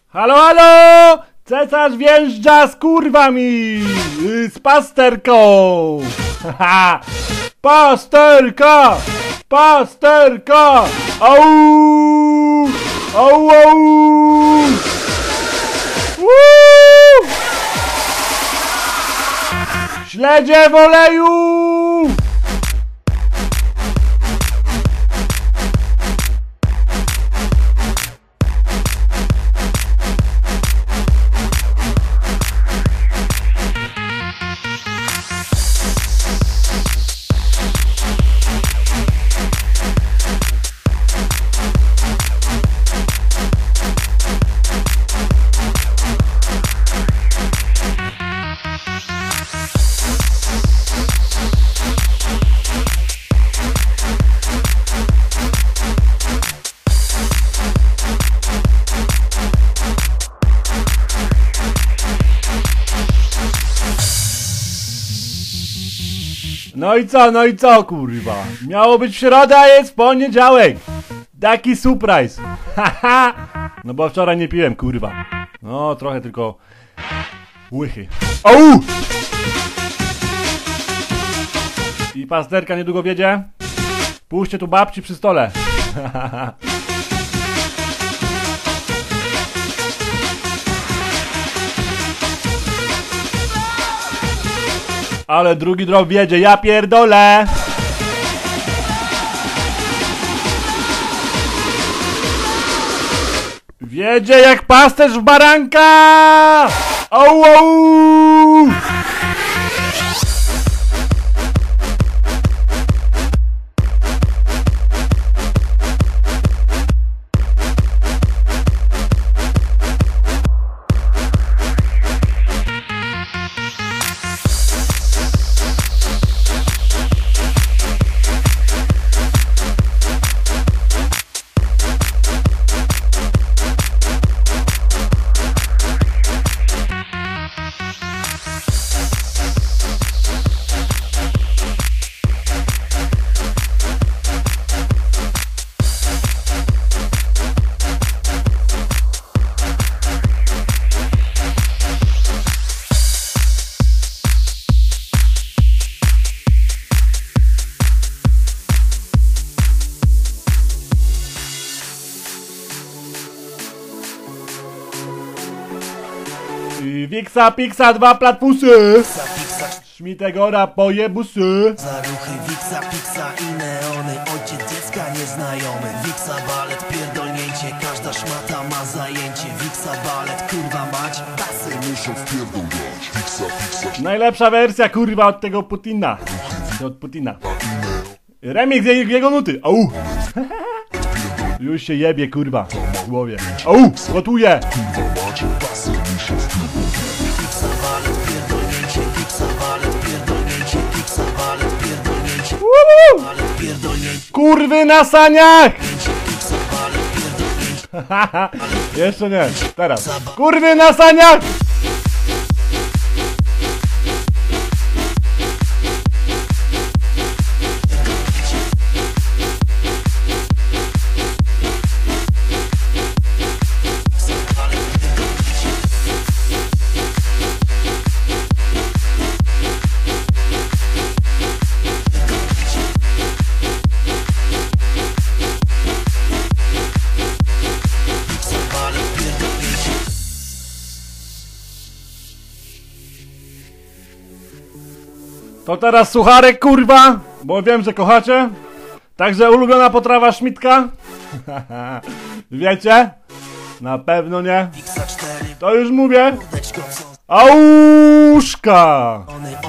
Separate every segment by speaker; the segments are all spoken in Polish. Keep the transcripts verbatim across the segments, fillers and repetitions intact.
Speaker 1: Halo, halo! Cesarz wjeżdża z kurwami! Z pasterką! Haha! Pasterka! Pasterka! Au! Au, au! Woo! Śledzie w oleju! No i co, no i co, kurwa? Miało być w środę, a jest poniedziałek. Taki surprise. Haha. No bo wczoraj nie piłem, kurwa. No, trochę tylko łychy. Au! I pasterka niedługo wiedzie. Puśćcie tu babci przy stole. Ale drugi drop wiedzie, ja pierdolę! Wiedzie jak pasterz w baranka! Au, au! Wiksa, piksa, dwa platfusy. Szmitegora, pojebusy.
Speaker 2: Zaruchy, wiksa, piksa i neony. Ojciec dziecka nieznajomy. Wiksa, balet, pierdolnięcie. Każda szmata ma zajęcie. Wiksa, balet, kurwa mać. Basy muszą wpierdolać. Wiksa, piksa.
Speaker 1: Najlepsza wersja, kurwa, od tego Putina. Od Putina. Remix jego nuty. Au. Już się jebie, kurwa, w głowie. Au, gotuję. Kurwy na saniach! Jeszcze nie, teraz. Kurwy na saniach! To teraz sucharek, kurwa, bo wiem, że kochacie. Także ulubiona potrawa Szmitka. Wiecie? Na pewno nie. To już mówię. Auszka!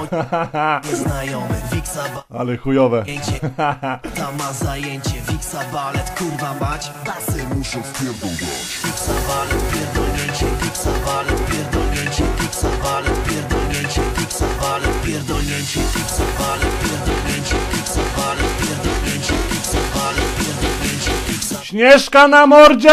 Speaker 1: Ale chujowe.
Speaker 2: Ta ma zajęcie. Wiksa, balet, kurwa mać. Basy muszą wpierdolać. Wiksa, balet, pierdolnięcie. Wiksa, balet, pierdolnięcie. Wiksa, balet, pierdolnięcie. Wiksa, balet, pierdolnięcie. Wiksa, balet, pierdolnięcie. Wiksa, balet, pierdolnięcie. Wiksa, balet, pierdolnięcie.
Speaker 1: Śnieżka na mordzie!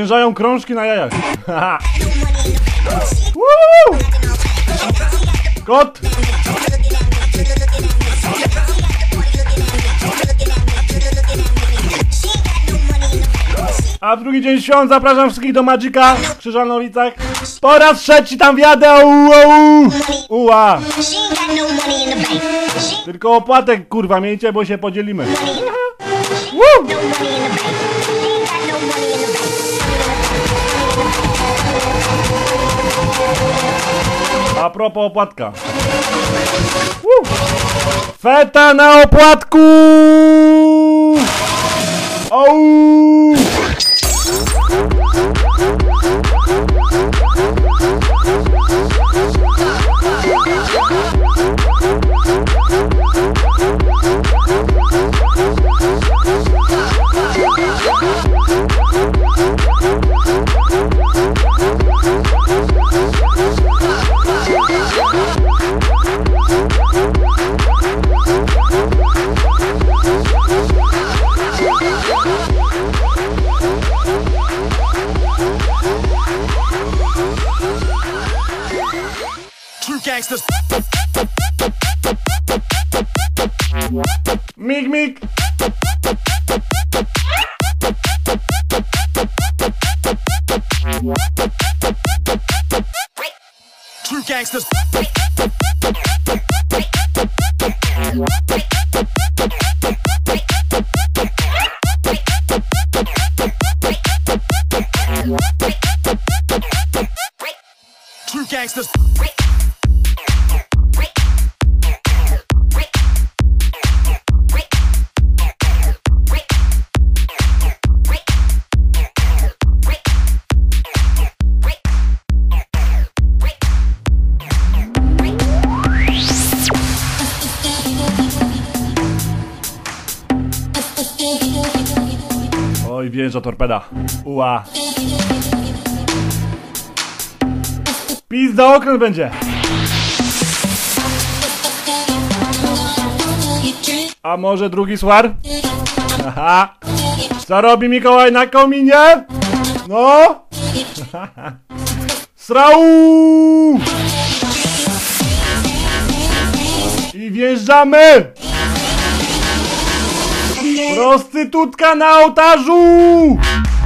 Speaker 1: Ociężają krążki na jajach. Woo! Kot! A w drugi dzień świąt zapraszam wszystkich do Magica w Krzyżanowicach. Po raz trzeci tam wjadę! Uła! Tylko opłatek kurwa miejcie, bo się podzielimy. A propos opłatka. Feta na opłatku! Ouu! Mig, mig!
Speaker 2: True gangsters. True gangsters.
Speaker 1: Oj, wjeżdża torpeda. Uła. Pizda okręt będzie. A może drugi swar? Aha. Co robi Mikołaj na kominie? No. Srał. I wjeżdżamy. Prostytutka na ołtarzu!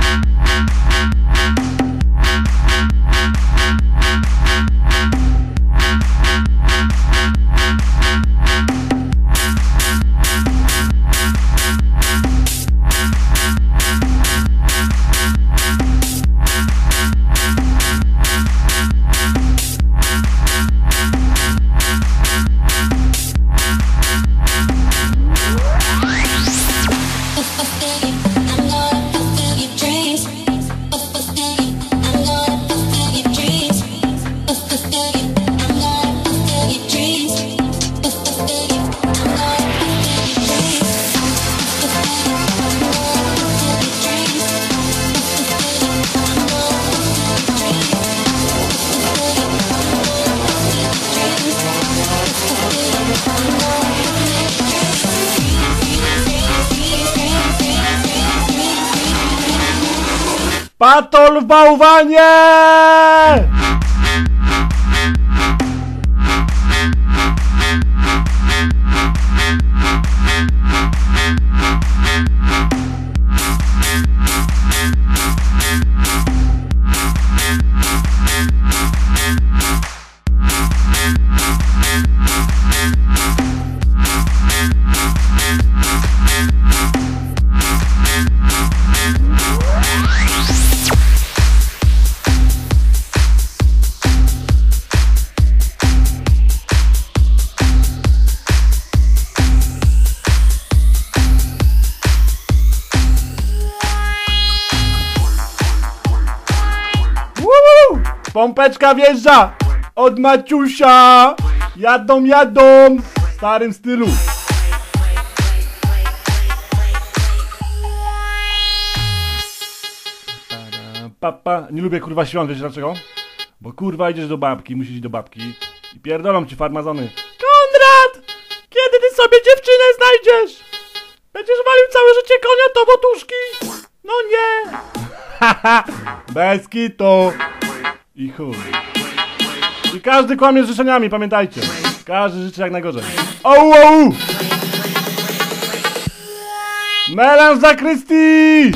Speaker 1: Patol w bałwanie! Pompeczka wjeżdża od Maciusia. Jadą, jadą w starym stylu. Papa. Nie lubię kurwa świąt, wiecie dlaczego? Bo kurwa idziesz do babki, musisz iść do babki i pierdolą ci farmazony. Konrad! Kiedy ty sobie dziewczynę znajdziesz? Będziesz walił całe życie konia to botuszki? No nie! Bez kitu. I chuj. I każdy kłamie z życzeniami, pamiętajcie. Każdy życzy jak najgorzej. Ouu, ouu! Melanż za Krysti!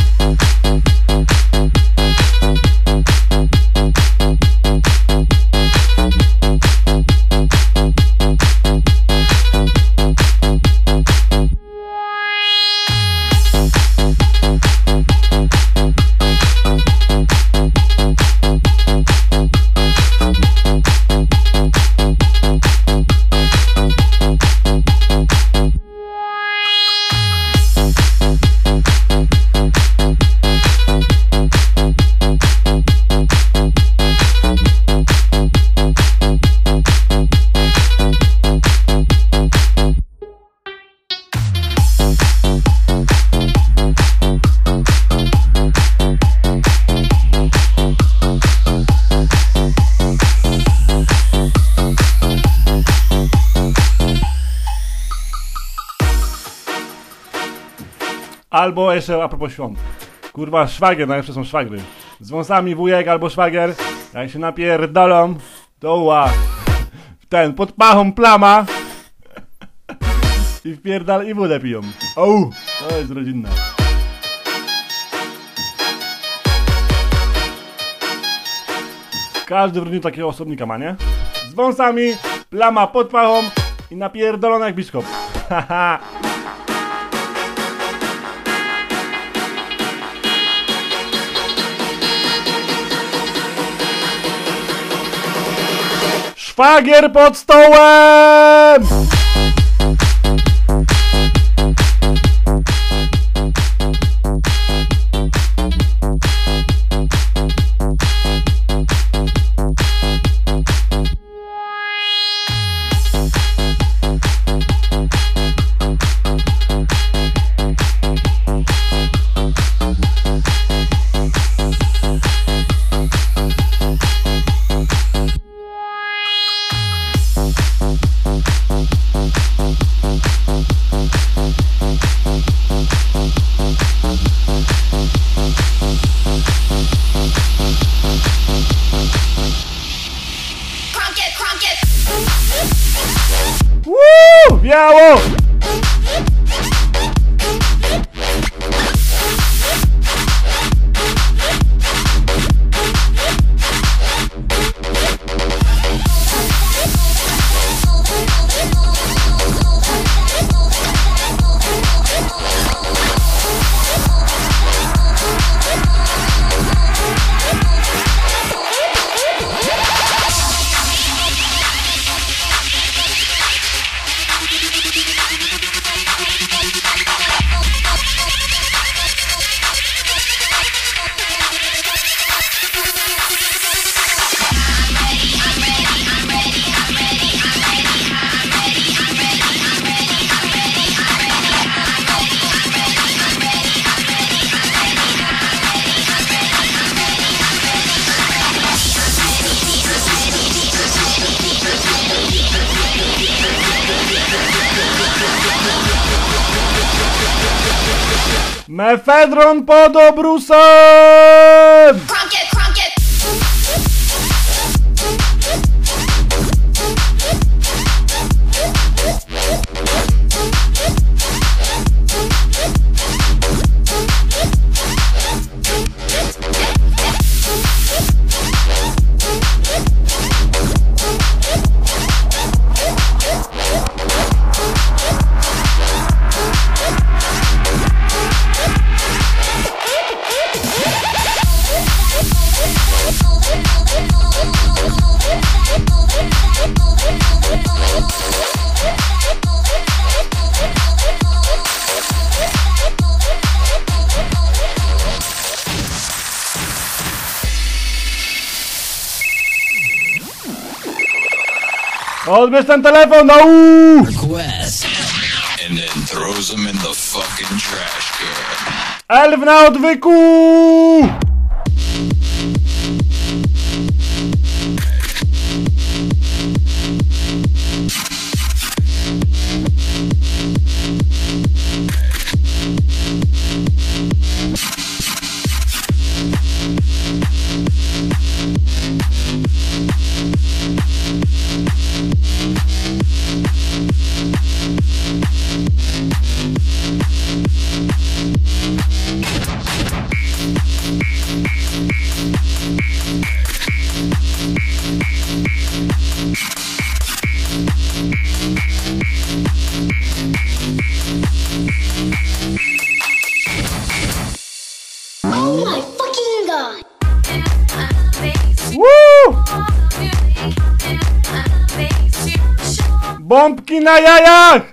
Speaker 1: Albo jeszcze a propos świąt. Kurwa, szwagier, najlepsze są szwagry. Z wąsami wujek albo szwagier. Jak się napierdolą, to ła. Ten, pod pachą plama. I wpierdal i wódę piją. Ouu, to jest rodzinne. Każdy w rodzinie takiego osobnika ma, nie? Z wąsami, plama pod pachą i napierdolona jak biszkop. Haha. Szwagier pod stołem! Woo! Biało! Mefedron pod obrusem!
Speaker 3: Crunk it, crunk it.
Speaker 1: Odbierz ten telefon, no uuu!
Speaker 2: Request.
Speaker 4: And then throws them in the fucking trash can.
Speaker 1: Elf na odwyku! Bombki na jajach!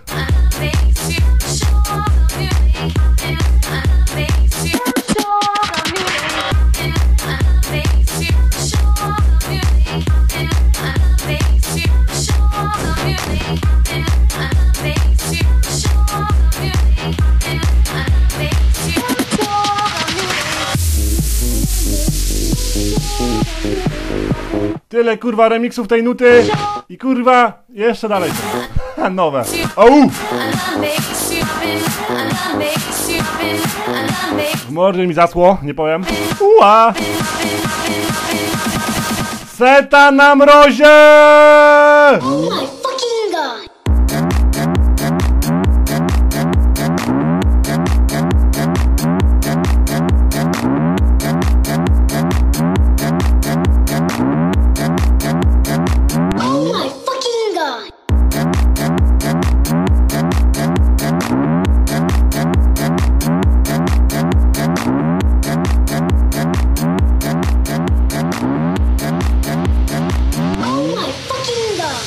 Speaker 1: Tyle kurwa remiksów tej nuty i kurwa jeszcze dalej to. Nowe. Au! W mordzie mi zasło, nie powiem. Ua! Seta na mrozie!
Speaker 3: Oh my fucking god! Oh my fucking god! Oh my fucking god!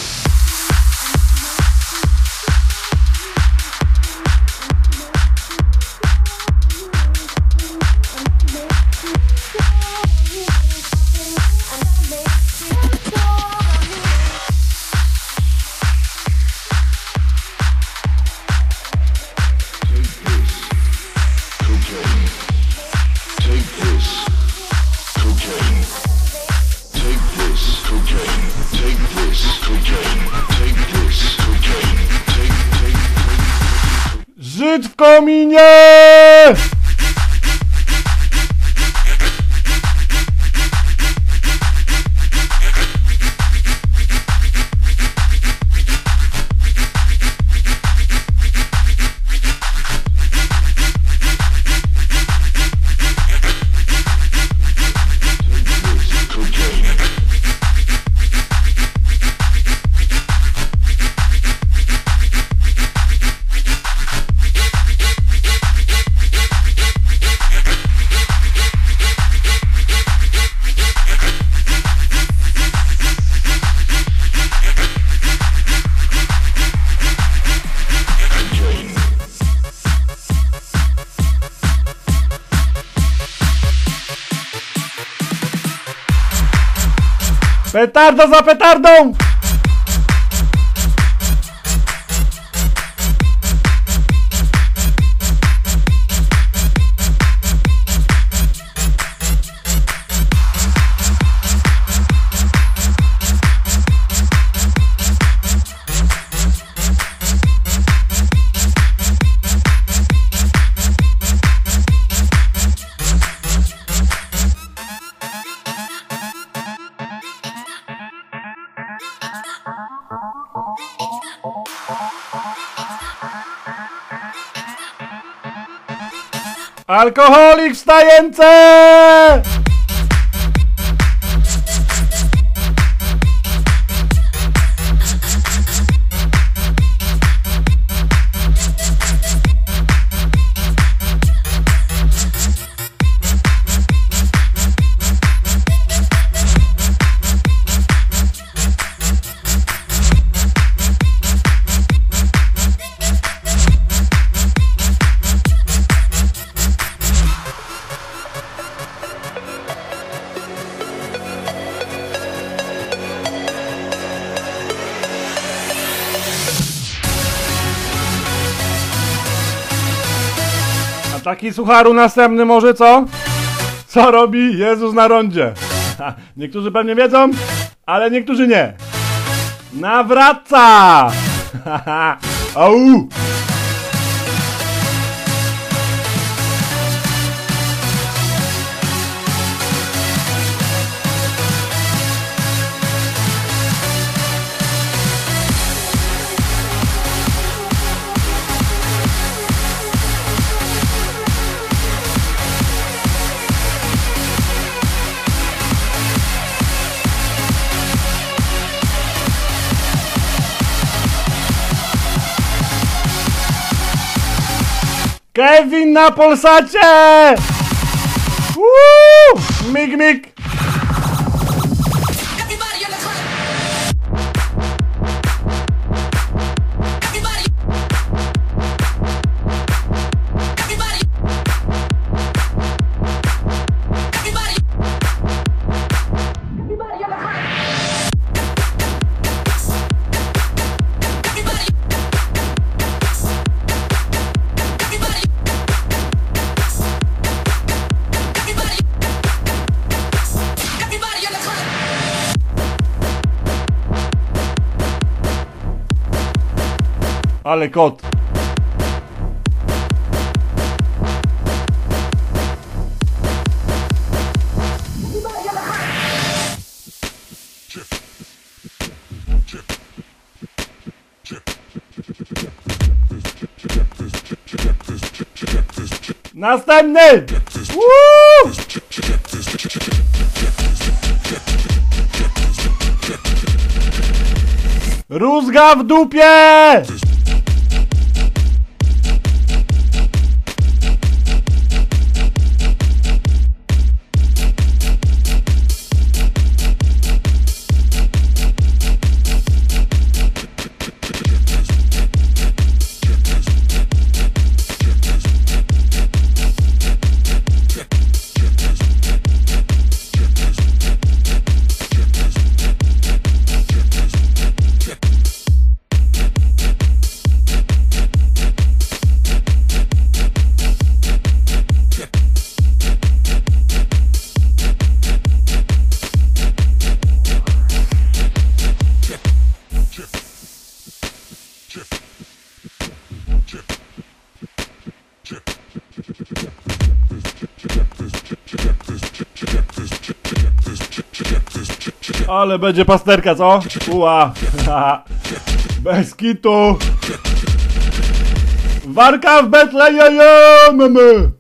Speaker 1: Żyd w kominie! Petarda za petardą! Alkoholik wstający! Taki sucharu następny może co? Co robi Jezus na rondzie? Ha, niektórzy pewnie wiedzą, ale niektórzy nie. Nawraca! Au! Kevin na Polsacie! Uuu! Mig, mig! Ale kot. Następny! Woo! Rózga w dupie! Ale będzie pasterka, co? Uła. Bez kitu. Warka w Betlejem.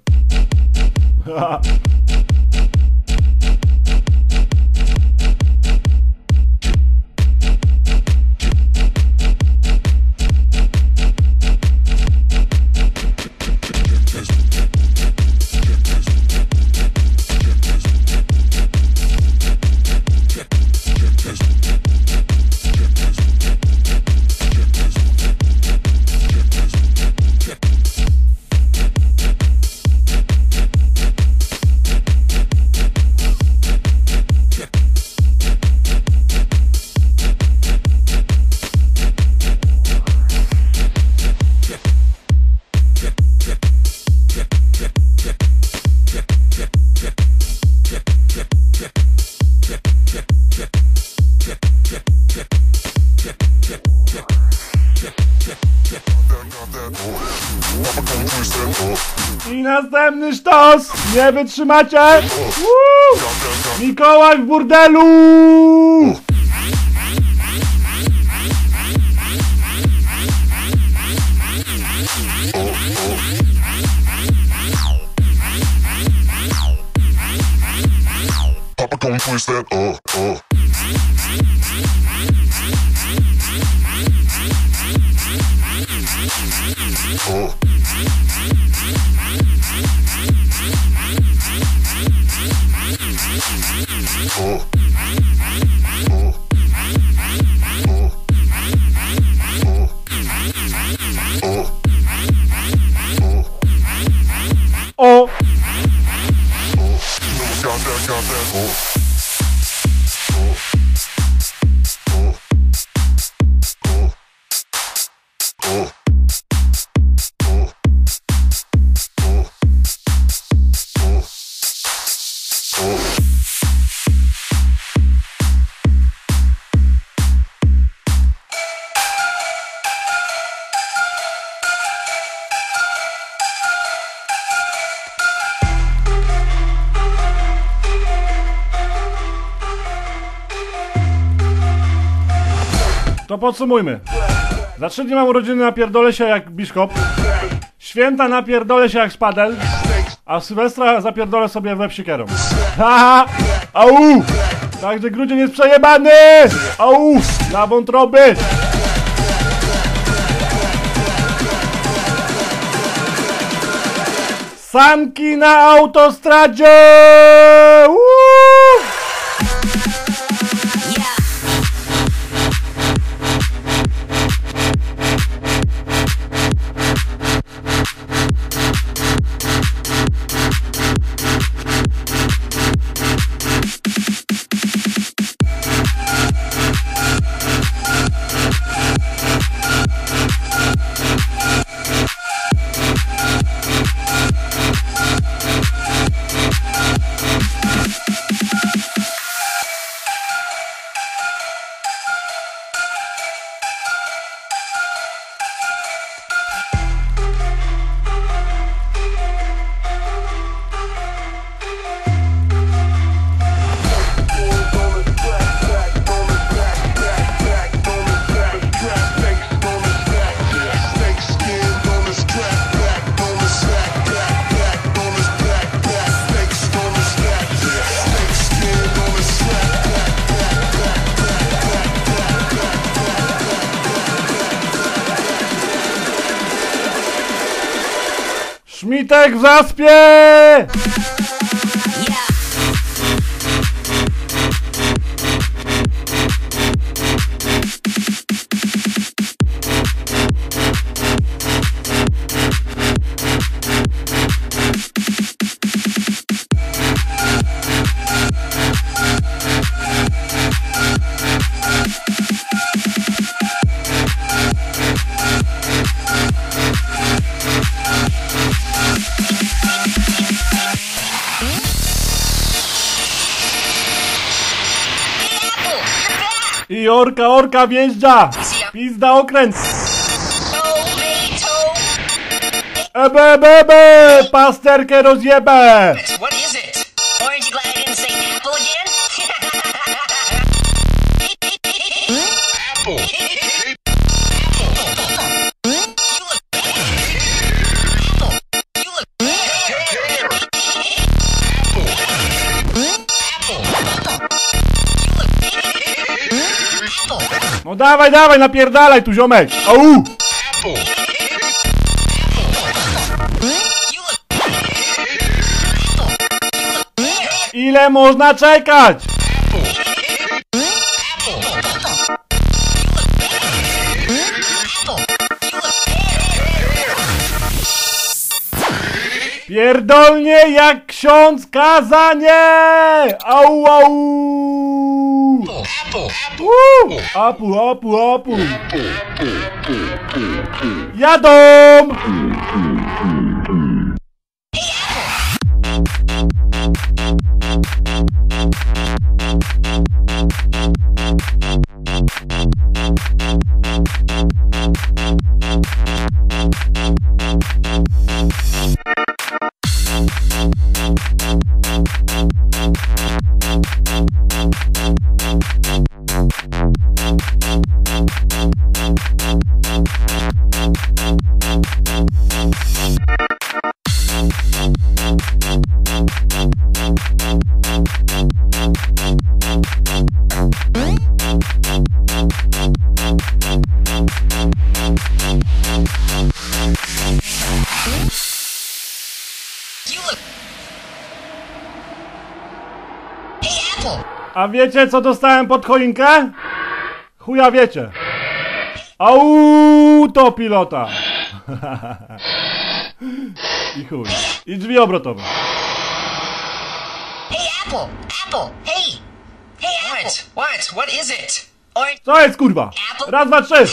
Speaker 1: I następny sztos! Nie wytrzymacie! Woo! Mikołaj w burdelu!
Speaker 5: Papa gon' twist that uh uh. Uh.
Speaker 1: O! To podsumujmy. Za trzy dni mam urodziny, napierdolę się jak biszkop. Święta napierdolę się jak szpadel. A w Sylwestra zapierdolę sobie w łeb siekierą. Haha! Au! Także grudzień jest przejebany! Au! Na wątroby! Sanki na autostradzie! Uuu! Smitek w zaspie! I orka, orka wjeżdża! Pizda okręt! Ebe, ebe, ebe! Pasterkę rozjebę!
Speaker 6: What is it? Aren't you glad I didn't say apple again?
Speaker 5: Apple.
Speaker 1: No dawaj, dawaj, napierdalaj tu, ziomek! Au! Ile można czekać? Pierdolnie jak ksiądz kazanie! Au, au! Uuu! Apu, apu, apu! Jadą! A wiecie co dostałem pod choinkę? Chuja wiecie. Autopilota. I chuj. I drzwi obrotowe.
Speaker 6: Hey Apple! Apple! Hey! Hey Apple! What? What? What is it? Orange...
Speaker 1: Co jest kurwa? Raz, dwa, trzy.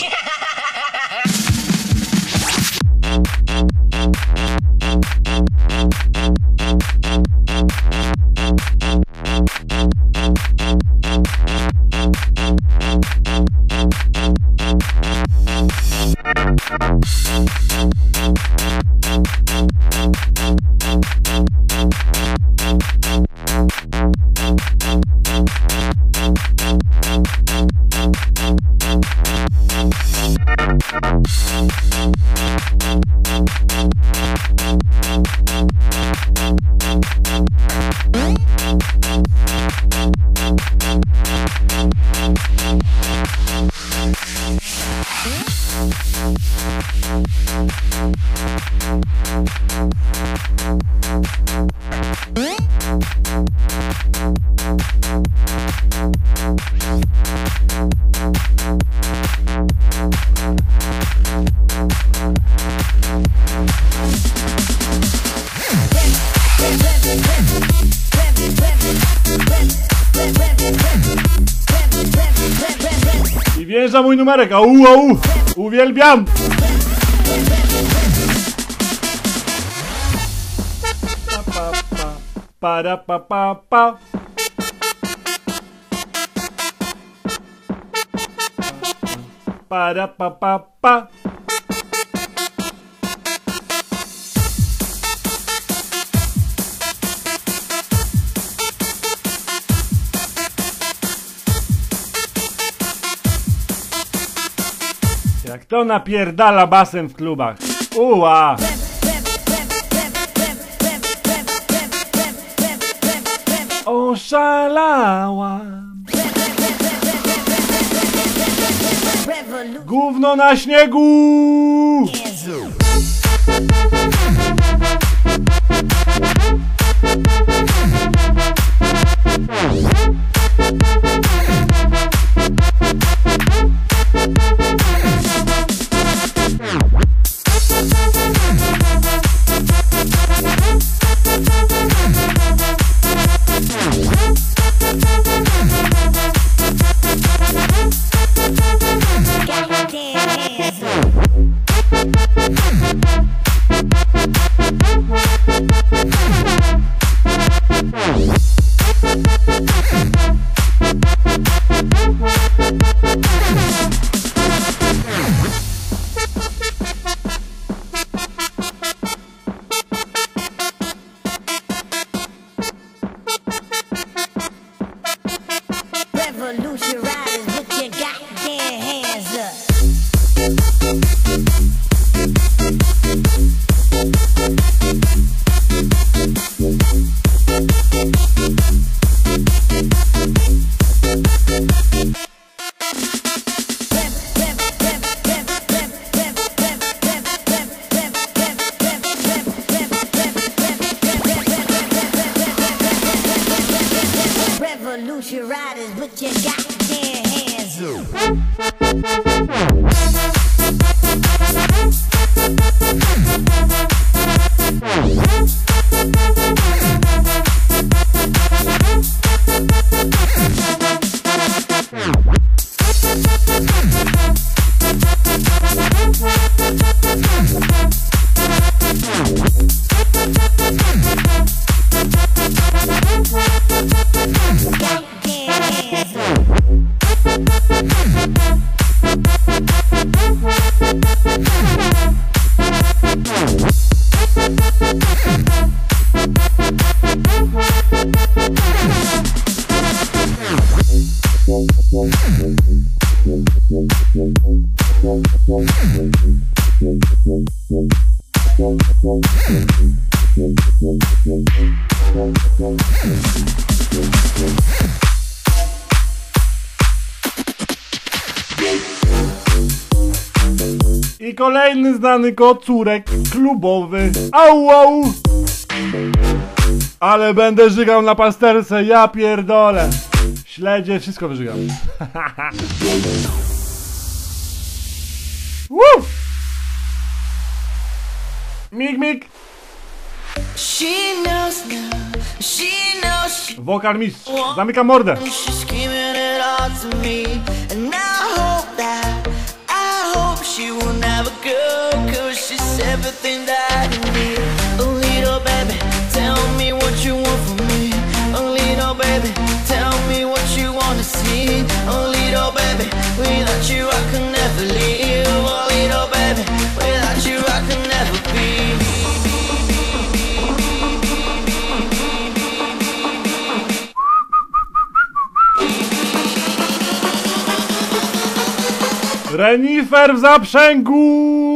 Speaker 1: I wjeżdża mój numerek, au, au, uwielbiam! Pa, pa, pa, para, pa, pa, pa. Para, pa, pa, pa. Jak to napierdala basem w klubach. Uła! Oszalałam. Gówno na śniegu!
Speaker 7: Revolution riders, put your goddamn hands up. Revolution riders, put your goddamn hands
Speaker 1: I kolejny znany kocurek klubowy. Au, au! Ale będę żygał na pasterce, ja pierdolę. Śledzie, wszystko wyżygam. Woo! Mig, mig!
Speaker 2: She knows now, she knows she
Speaker 1: Wokal mistrz, zamykam mordę.
Speaker 2: she's screaming it all to me. And I hope that, I hope she will never go, cause she's everything that I need. Oh little baby, tell me what you want from me. Oh little baby, tell me what you wanna see. Oh little baby, without you I can never live. Oh little baby, without you I can never be.
Speaker 1: Renifer w zaprzęgu!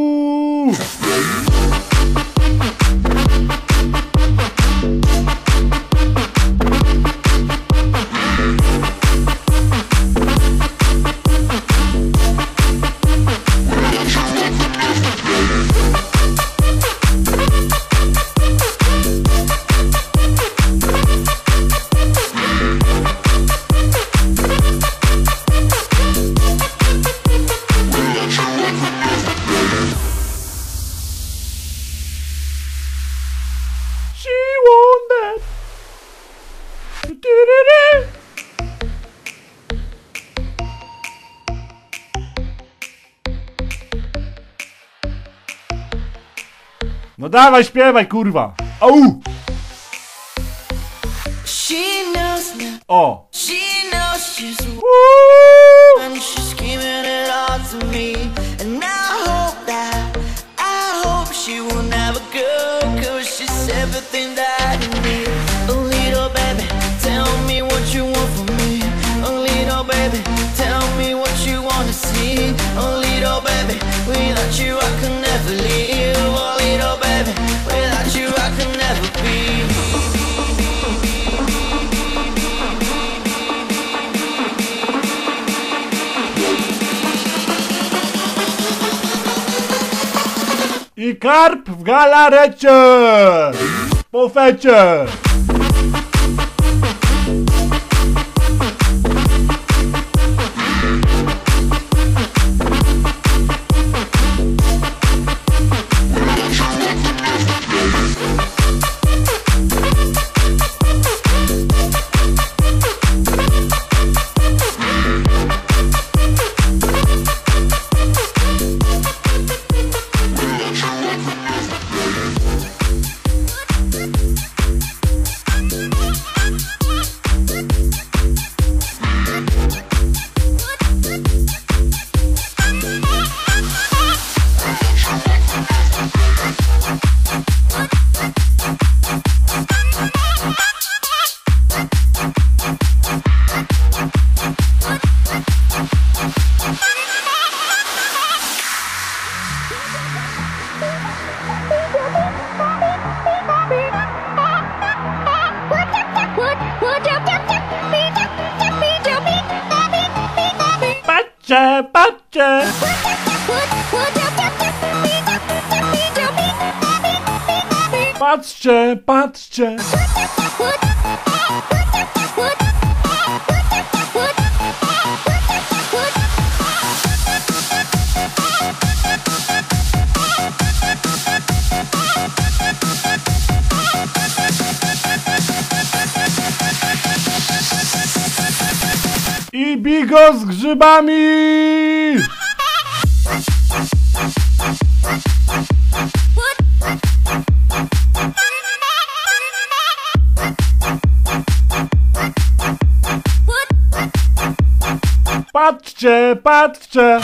Speaker 1: No dawaj, śpiewaj, kurwa! Au!
Speaker 2: She knows now,
Speaker 1: O!
Speaker 2: she knows she's
Speaker 1: Woo!
Speaker 2: and she's screaming it all to me. And I hope that, I hope she will never go, cause she's everything that I need. Oh little baby, tell me what you want from me. Oh little baby, tell me what you wanna see. Oh little baby, without you I can never live. Oh little baby, without you I can never be.
Speaker 1: I karp w galarecie! Po fecie! Patrzcie, patrzcie! Patrzcie, patrzcie! I bigos z grzybami! Patrzcie, patrzcie!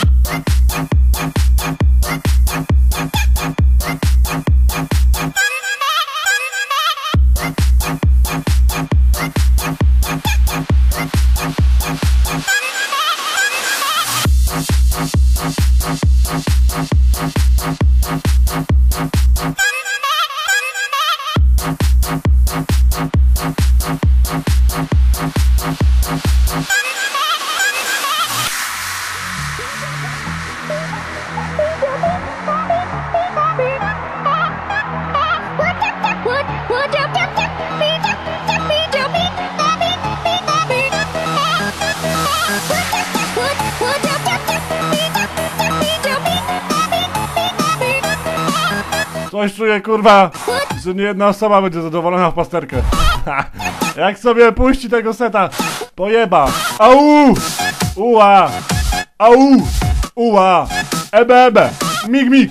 Speaker 1: Coś czuję, kurwa, że nie jedna osoba będzie zadowolona w pasterkę. Jak sobie puści tego seta, pojeba. Au! Ua! Au! Ua! Ebe, ebe! Mig, mig!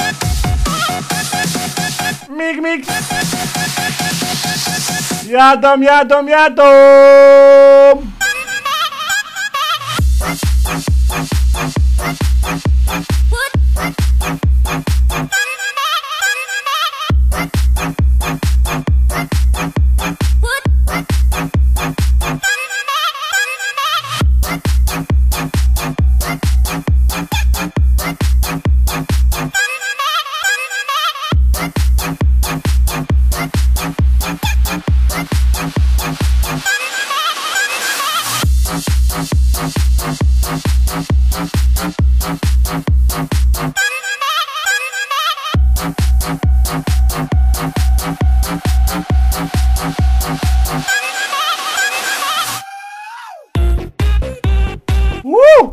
Speaker 1: Mig, mig! Jadą, jadą, jadą! Woo!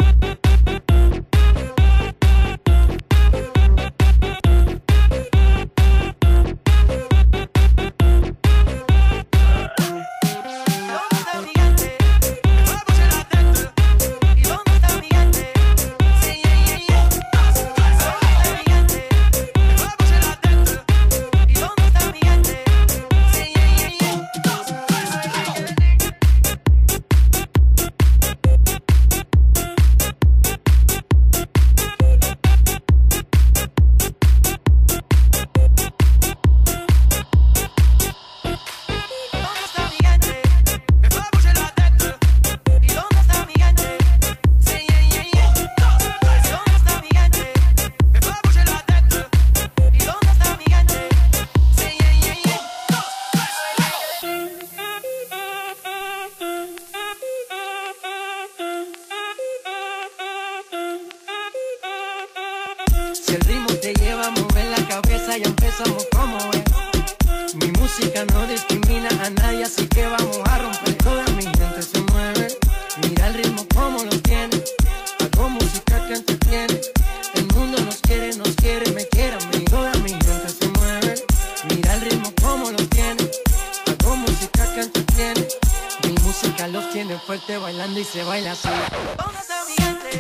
Speaker 8: Si el ritmo te lleva a mover la cabeza, ya empezamos como es. Mi música no discrimina a nadie, así que vamos a romper. Toda mi gente se mueve, mira el ritmo como lo tiene. Hago música que entretiene, el mundo nos quiere, nos quiere, me quiere a mí. Toda mi gente se mueve, mira el ritmo como lo tiene. Hago música que entretiene, mi música los tiene fuerte bailando y se baila así. ¿Dónde está mi gente?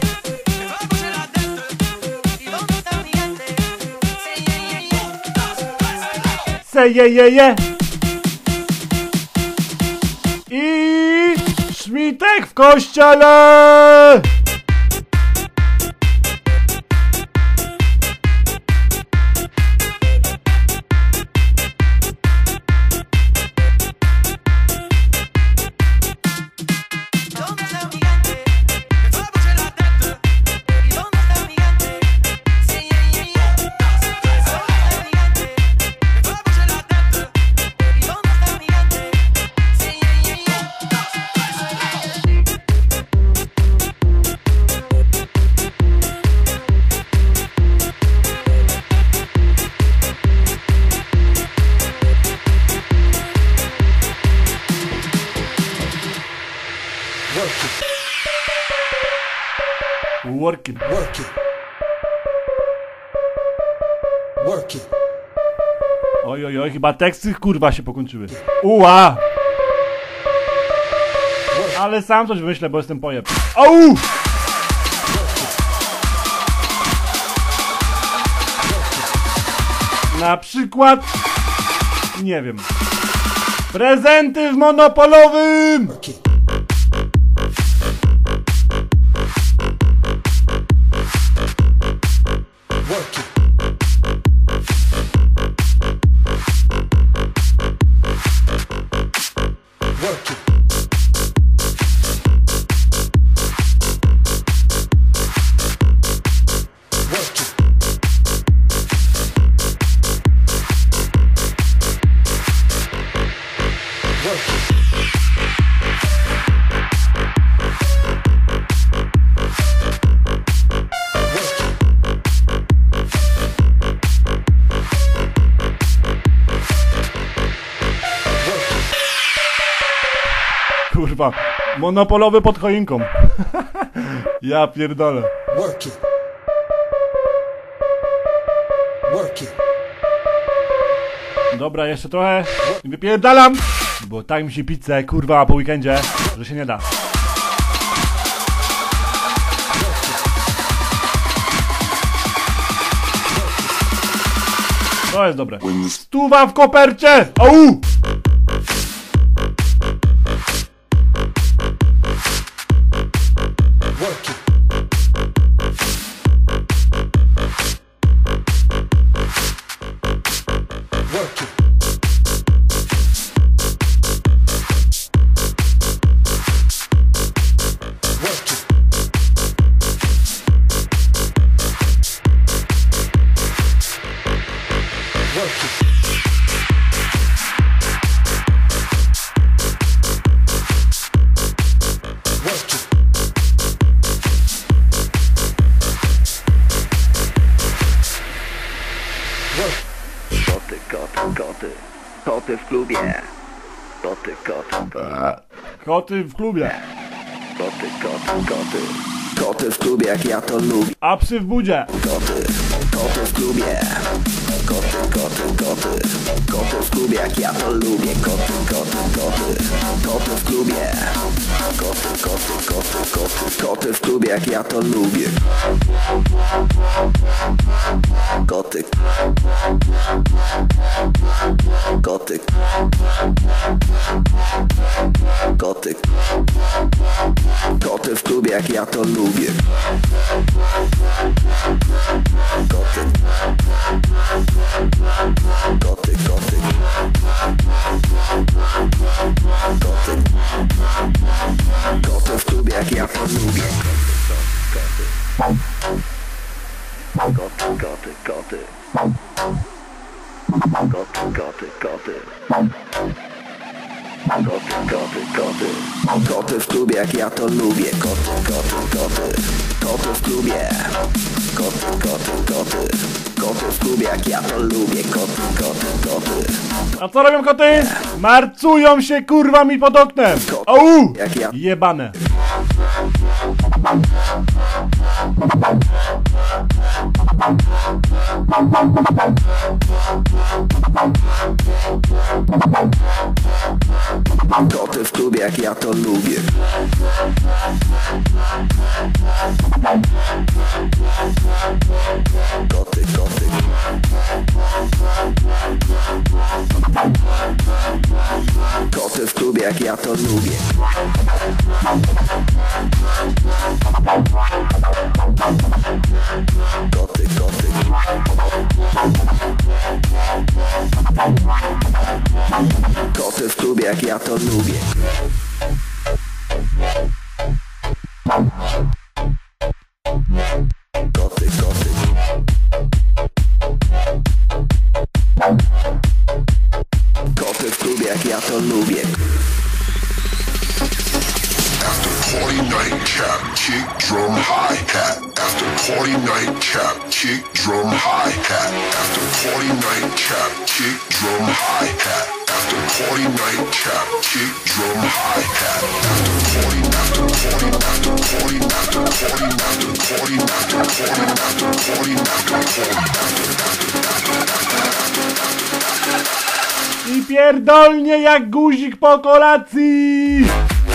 Speaker 1: Say yeah, yeah, yeah. I Szmitek w kościele! Work it.
Speaker 2: Work it. Work it.
Speaker 1: Oj, oj, oj, chyba teksty kurwa się pokończyły. Uła! Ale sam coś wymyślę, bo jestem pojeb. Au! Na przykład... Nie wiem. Prezenty w monopolowym!
Speaker 2: Work it. Work it. Work it. Work it. Work it.
Speaker 1: Kurwa, monopolowy pod choinką. Ja pierdolę.
Speaker 2: Work it. Work it.
Speaker 1: Dobra, jeszcze trochę i wypierdalam, bo tak mi się pizzę, kurwa, po weekendzie, że się nie da. To jest dobre. Stuwa w kopercie! Au!
Speaker 2: Work it. Work it. Work it. Work it. Work it.
Speaker 9: Koty, koty, koty. Koty w klubie. Koty, koty, koty.
Speaker 1: Koty w klubie.
Speaker 9: Koty, koty, koty. Koty w klubie, jak ja to lubię.
Speaker 1: A psy w budzie.
Speaker 9: Koty, koty w klubie. Koty, koty, koty. Koty w klubie, jak ja to lubię. Koty, koty, koty. Koty w klubie. Koty, koty, koty, koty. Koty w klubie, jak ja to lubię. Koty. Koty. Koty. Koty w klubie, jak ja to lubię. Koty. Koty, koty. Koty. Koty w klubie, jak ja to lubię. Koty. Koty, koty, koty. Koty, koty, koty. Koty, koty, koty. Koty w klubie, jak ja to lubię. Koty, koty, koty. Koty w klubie. Koty, koty, koty. Koty w klubie, jak ja to lubię. Koty, koty, koty.
Speaker 1: A co robią koty? Marcują się kurwa mi pod oknem. Au! Jebane.
Speaker 9: Koty w klubie, jak ja to lubię. Koty, koty. Koty w klubie, jak ja to lubię. Koty, koty. Koty w klubie, jak ja to lubię. Koty, koty. Koty w klubie, jak ja to lubię.
Speaker 5: After party night, cap, kick, drum, hi-hat. After party night, cap, kick, drum, hi-hat. After party night, cap, kick, drum, hi-hat. after party night cap, kick drum hi-hat. After party, after party, after party, after party, after party, after party, after party.
Speaker 1: I pierdolnie jak guzik po kolacji!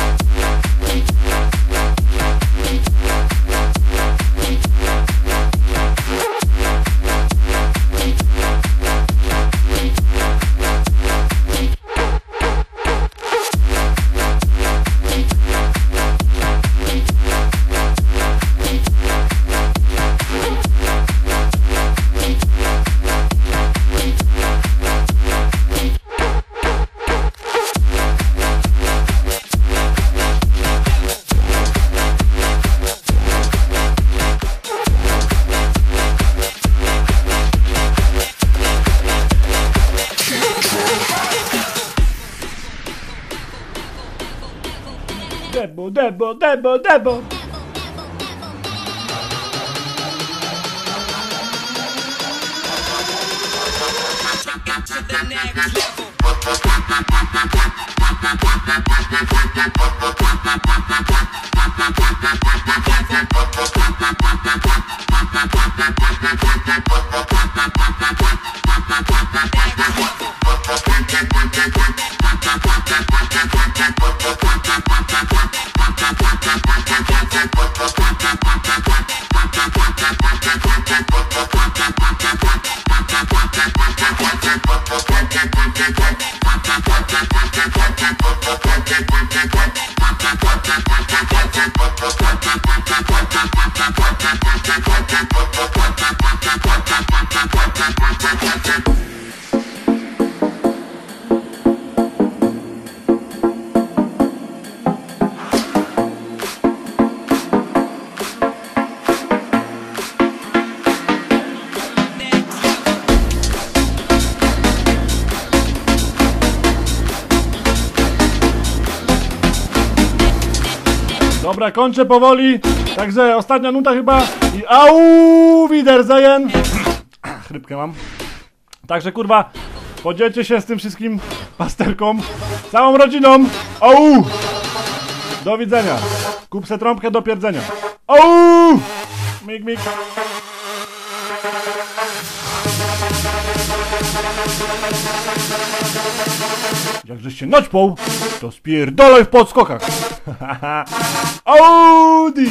Speaker 1: Debo, debo, debo, debo! Dobra, kończę powoli, także ostatnia nuta chyba i au, Wiedersehen. Chrypkę mam. Także kurwa, podzielcie się z tym wszystkim pasterką, całą rodziną. Au! Do widzenia. Kup se trąbkę do pierdzenia. Au! Mig, mig. Jakżeście naćpał, to spierdolaj w podskokach. Audi!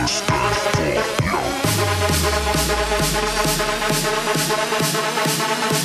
Speaker 5: We'll be right back.